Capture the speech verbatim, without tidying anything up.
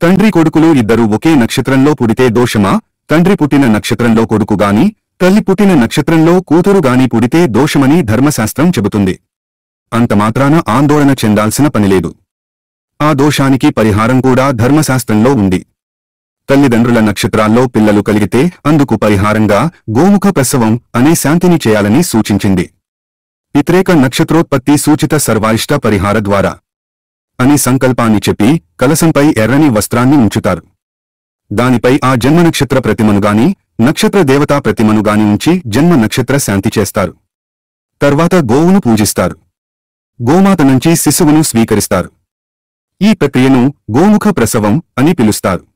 తండ్రి కొడుకులు ఇద్దరూ ఒకే నక్షత్రంలో పుడితే దోషమా? తండ్రి పుట్టిన నక్షత్రంలో కొడుకు గాని, తల్లి పుట్టిన నక్షత్రంలో కూతురు గాని పుడితే దోషమని ధర్మశాస్త్రం చెబుతుంది. అంతమాత్రాన ఆందోళన చెందాల్సిన పనిలేదు. ఆ దోషానికి పరిహారం కూడా ధర్మశాస్త్రంలో ఉంది. తల్లిదండ్రుల నక్షత్రాల్లో పిల్లలు కలిగితే అందుకు పరిహారంగా గోముఖ ప్రసవం అనే శాంతిని చేయాలని సూచించింది. పిత్రేక నక్షత్రోత్పత్తి సూచిత సర్వారిష్ట పరిహార ద్వారా అని సంకల్పాన్ని చెప్పి కలశంపై ఎర్రని వస్త్రాన్ని ఉంచుతారు. దానిపై ఆ జన్మ నక్షత్ర ప్రతిమనుగాని, నక్షత్ర దేవతా ప్రతిమనుగాని ఉంచి జన్మ నక్షత్ర శాంతి చేస్తారు. తర్వాత గోవును పూజిస్తారు. గోమాత నుంచి శిశువును స్వీకరిస్తారు. ఈ ప్రక్రియను గోముఖ ప్రసవం అని పిలుస్తారు.